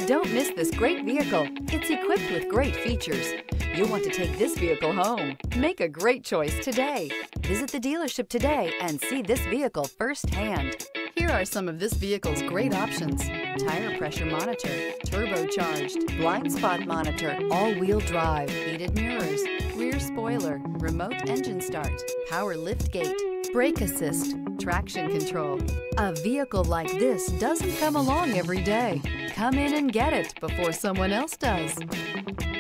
Don't miss this great vehicle. It's equipped with great features. You'll want to take this vehicle home. Make a great choice today. Visit the dealership today and see this vehicle firsthand. Here are some of this vehicle's great options: tire pressure monitor, turbocharged, blind spot monitor, all-wheel drive, heated mirrors, rear spoiler, remote engine start, power lift gate, brake assist, traction control. A vehicle like this doesn't come along every day. Come in and get it before someone else does.